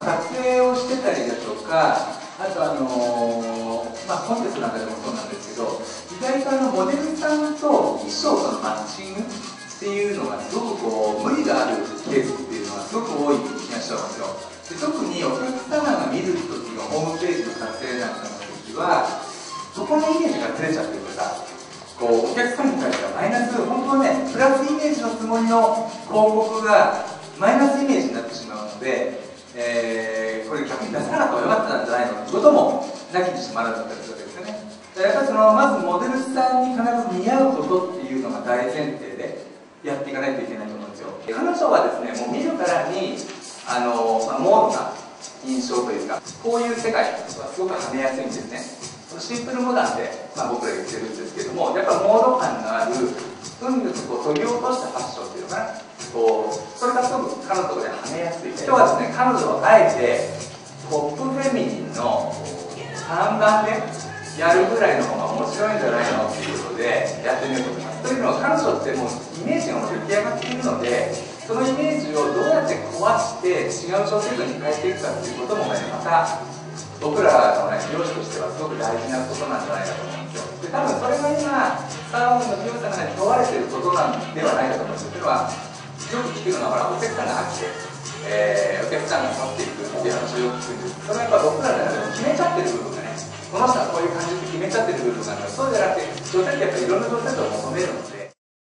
撮影をしてたりだとか、あとコンテストなんかでもそうなんですけど、意外とモデルさんと衣装とのマッチングっていうのがすごくこう無理があるケースっていうのはすごく多い気がしちゃうんですよ。で、特にお客様が見る時のホームページの撮影なんかの時は、そこのイメージがずれちゃってるとか、こうお客さんに対してはマイナス、本当はね、プラスイメージのつもりの広告がマイナスイメージになってしまうので、これ逆に出さなかったらよかったんじゃないのということもなきにしもあらずだったりするわけですよね。やっぱりまずモデルさんに必ず似合うことっていうのが大前提でやっていかないといけないと思うんですよ。彼女はですね、もう見るからにモードな印象というか、こういう世界はすごくはめやすいんですね。シンプルモダンで、僕ら言ってるんですけども、やっぱモード感のある、とにかくこう研ぎ落としたファッションっていうのかな、それがすごく彼女ではめやすい。今日はですね、彼女はあえてポップフェミニンの3番でやるぐらいの方が面白いんじゃないのっていうことでやってみようと思います。というのは彼女ってもうイメージがもう出来上がっているので、そのイメージをどうやって壊して違う小説に変えていくかっていうこともね、また僕らのね、漁師としてはすごく大事なことなんじゃないかと思うんですよ。で、多分それが今サーモンの強さが問われていることなんではないかと思うんですよ。というのはよく聞くのは、ほら、お客さんが飽きて、お客さんが去っていくっていう話をよく聞くんです。それはやっぱ僕らの中でも決めちゃってる部分がね、この人はこういう感じで決めちゃってる部分があるので、そうじゃなくて、女性ってやっぱりいろんな女性を求めるので。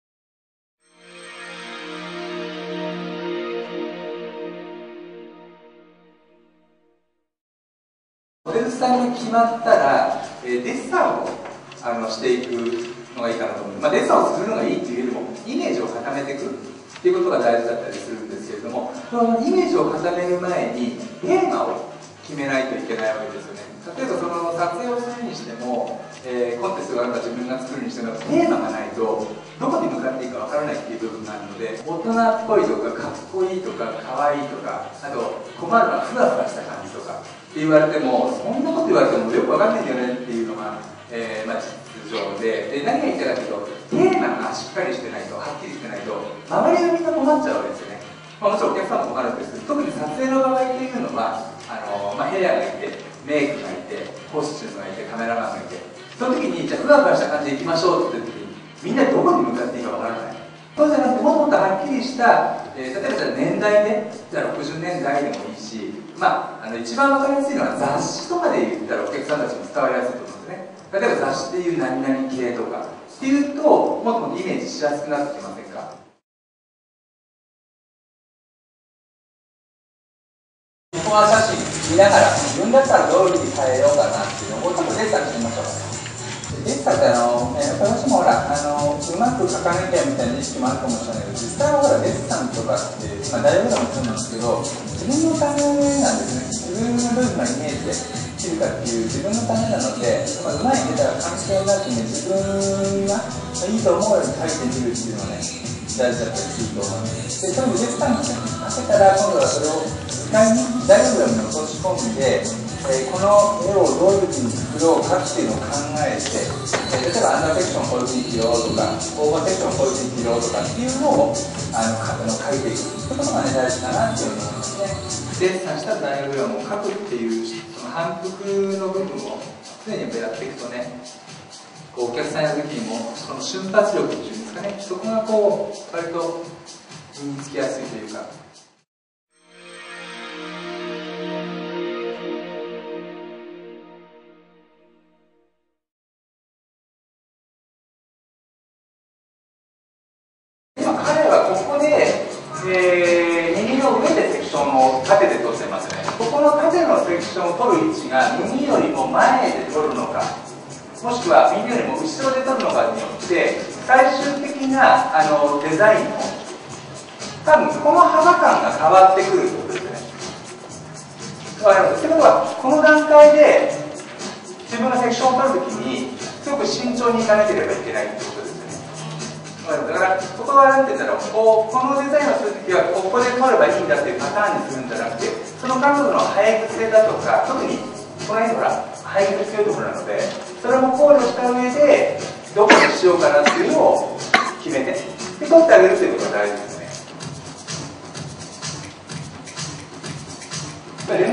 モデルさんが決まったら、デッサンをしていくのがいいかなと思います。デッサンをするのがいいっていうよりも、イメージを固めていくっていうことが大事だったりするんですけれども、そのイメージを固める前にテーマを決めないといけないわけですよね。例えばその撮影をするにしても、コンテストがあるか自分が作るにしてもテーマがないとどこに向かっていいかわからないっていう部分があるので、大人っぽいとかかっこいいとかかわいいとか、あと困るのはふわふわした感じとかって言われても、そんなこと言われてもよくわかんないんだよねっていうのが、実情で、何が言いたいかというと、テーマがしっかりしてないと、はっきりしてないと、周りがみんな困っちゃうわけですよね。もちろんお客さんも困るんですけど、特に撮影の場合っていうのは、ヘアがいて、メイクがいて、コスチュームがいて、カメラマンがいて、その時に、じゃあふわふわした感じでいきましょうって言った時に、みんなどこに向かっていいかわからない。そうじゃなくて、もっとはっきりした、例えばじゃあ年代で、じゃあ60年代でもいいし、一番わかりやすいのは雑誌とかで言ったらお客さんたちも伝わりやすいと思うんですね。例えば雑誌でいう何々系とかっていうと、もっともっとイメージしやすくなってきませんか？ビフォー写真見ながら、自分だったらどういうふうに変えようかなっていうのをちょっとデッサンしてみましょうかね。デッサンって私もほら、うまく描かなきゃみたいな意識もあるかもしれないけど、実際はほら、デッサンとかって、大学でもそうなんですけど、自分のためなんですね。自分がどういうふうなイメージで切るかっていう自分のためなので、うまいネタが関係なくね、自分がいいと思うように描いてみるっていうのはね、大事だったりすると思います。で、そのデッサンにかけたら、今度はそれを図解にダイアグラムに落とし込んで、この絵をどういうふうに作ろうかっていうのを考えて、例えばアンダーセクションこういうふうに切ろうとか、オーバーセクションこういうふうに切ろうとかっていうのを書いていくということがね、大事かなっていうふうに思いますね。デッサンしたダイアグラムを書くっていうその反復の部分を常にやっていくとね、お客さんやる時にもその瞬発力っていうんですかね、そこが割と身につきやすいというか。彼はここで、耳の上でセクションを縦で取ってますね。ここの縦のセクションを取る位置が耳よりも前で取るのか、もしくは耳よりも後ろで取るのかによって最終的なデザインの多分この幅感が変わってくるということですね。わかります。ということはこの段階で自分がセクションを取るときにすごく慎重にいかなければいけないということですよね。だからここは何て言うんだろう、このデザインをするときはここで取ればいいんだっていうパターンにするんじゃなくて、その彼女の生え癖だとか、特にこの辺ほら生え癖強いところなので、それも考慮した上でどこにしようかなっていうのを決めてで取ってあげるということが大事ですね。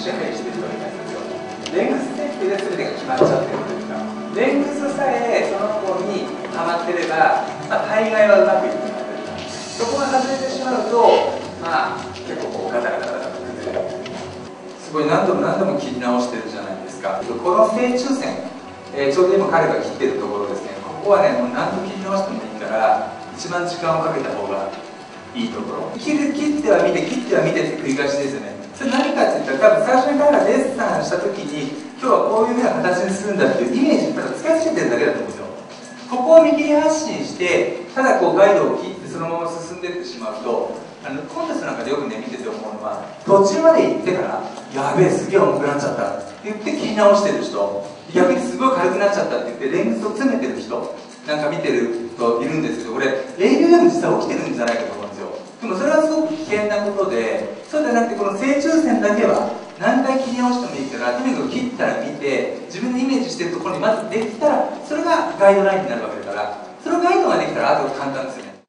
支配してる人がいますよ。レングス設定で全てが決まっちゃってるというか、レングスさえその子にはまってれば、大概はうまくいくので、そこが外れてしまうと、結構ガタガタガタガタ崩れる。すごい何度も何度も切り直してるじゃないですか。この正中線、ちょうど今彼が切ってるところですね。ここはね、もう何度切り直してもいいから、一番時間をかけた方がいいところ。切っては見て、切っては見てって繰り返しですよね。それ何かって言ったら、多分最初に彼がデッサンした時に、今日はこういうふうな形にするんだっていうイメージにただ使い付けてるだけだと思うんですよ。ここを見切り発信して、ただこうガイドを切ってそのまま進んでいってしまうと、コンテストなんかでよくね、見てて思うのは、途中まで行ってから、やべえ、すげえ重くなっちゃったって言って切り直してる人、逆にすごい軽くなっちゃったって言って、レングスを詰めてる人なんか見てる人いるんですけど、これ、AUM 実際起きてるんじゃないかと思うんですよ。でもそれはすごく危険なことで、そうじゃなくて、この正中線だけは、何回切り直してもいいから、とにかく切ったら見て、自分のイメージしてるところにまずできたら、それがガイドラインになるわけだから、そのガイドができたら、あと簡単ですよね。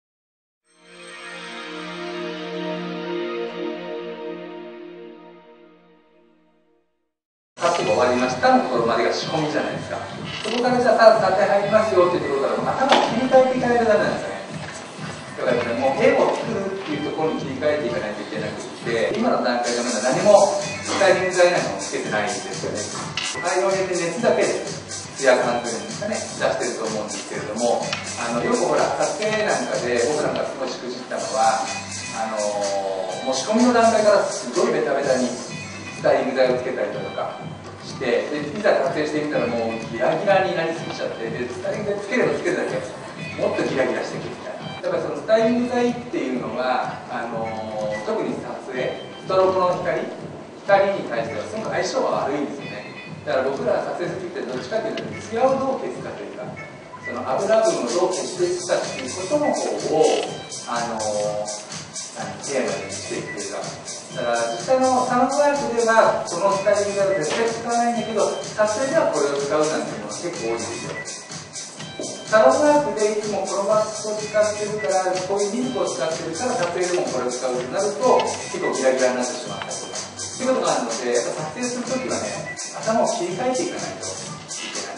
パッと終わりましたのところまでが仕込みじゃないですか。そこからじゃあ、さあ、縦入りますよっていうところから、頭を切り替えていかないとダメなんですよね。だからね、もう絵を作るっていうところに切り替えていかないといけなくて、今の段階でまだ何もスタイリング材なんかもつけてないんですよね。灰を入れて熱だけでツヤ感というんですかね、出してると思うんですけれども、よくほら、撮影なんかで僕なんかすごいしくじったのは、もう仕込みの段階からすごいベタベタにスタイリング材をつけたりだとかして、でいざ撮影してみたらもうギラギラになりすぎちゃって、でスタイリング材つければつけるだけもっとギラギラしてくるみたいな。だからそのスタイリング剤っていうのは特に撮影、ストロボの光に対してはすごく相性が悪いんですよね。だから僕ら撮影するってどっちかというとツヤをどう消すかというか、その油分をどう消していくかっていうことの方をテーマにしていくというか、だから実際のサウンドワークではこのスタイリング剤を絶対使わないんだけど、撮影ではこれを使うなんていうのが結構多いんですよ。サロンワークでいつもプロマックスを使ってるから、こういうミルクを使ってるから撮影でもこれを使うとなると結構ギラギラになってしまったりとかっていうことがあるので、やっぱ撮影するときはね、頭を切り替えていかないといけない。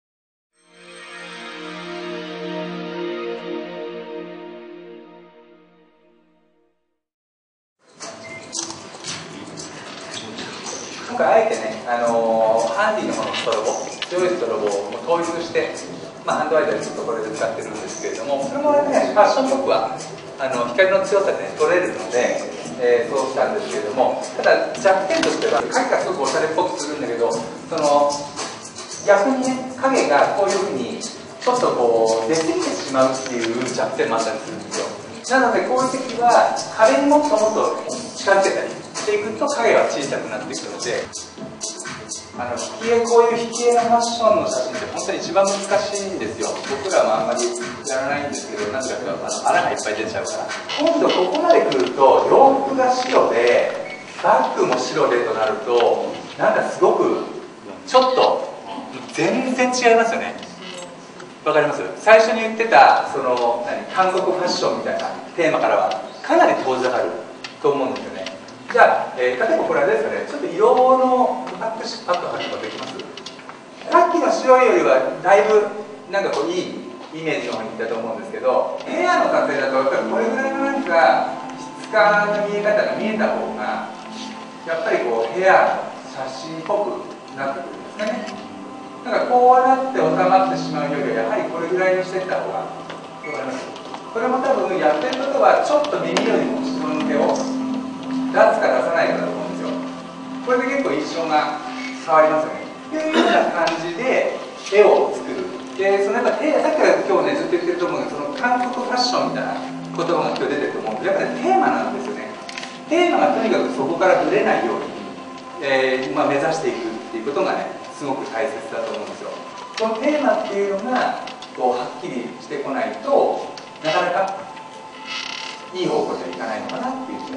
今回あえてね、ハンディの方のストロボ、強いストロボを統一して、ハンドアイドルずっとこれで使ってるんですけれども、それもね、ファッションショップは光の強さで、ね、取れるので、そうしたんですけれども、ただ弱点としては影がすごくおしゃれっぽくするんだけど、逆にね、影がこういうふうにちょっとこう出過ぎてしまうっていう弱点もあったりするんですよ。なのでこういう時は壁にもっともっと近づけたりしていくと影が小さくなっていくので、こういう引き絵のファッションの写真って本当に一番難しいんですよ。僕らもあんまりやらないんですけど、なんでかというと穴がいっぱい出ちゃうから。今度ここまで来ると洋服が白でバッグも白でとなると、なんかすごくちょっと全然違いますよね。わかります？最初に言ってた韓国ファッションみたいなテーマからはかなり遠ざかると思うんですよね。じゃあ、例えばこれはですかね、ちょっと色のパッと貼ることできます？さっきの白いよりはだいぶなんかこういいイメージの方にいったと思うんですけど、ヘアの撮影だとやっぱりこれぐらいのなんか質感の見え方が見えた方がやっぱりこうヘア写真っぽくなってくるんですかね。だからこうなって収まってしまうよりはやはりこれぐらいにしていった方が分かります？これも多分やってることはちょっと耳よりも後ろ向けを出すか出さないかだと思うんですよ。これで結構印象が変わりますよね。というような感じで絵を作る。で、そのやっぱさっきから今日ねずっと言ってると思うんですけど、その韓国ファッションみたいな言葉が今日出てると思うんですけど、やっぱりテーマなんですよね。テーマがとにかくそこからぶれないように、目指していくっていうことがねすごく大切だと思うんですよ。そのテーマっていうのがこうはっきりしてこないとなかなかいい方向にはいかないのかなっていう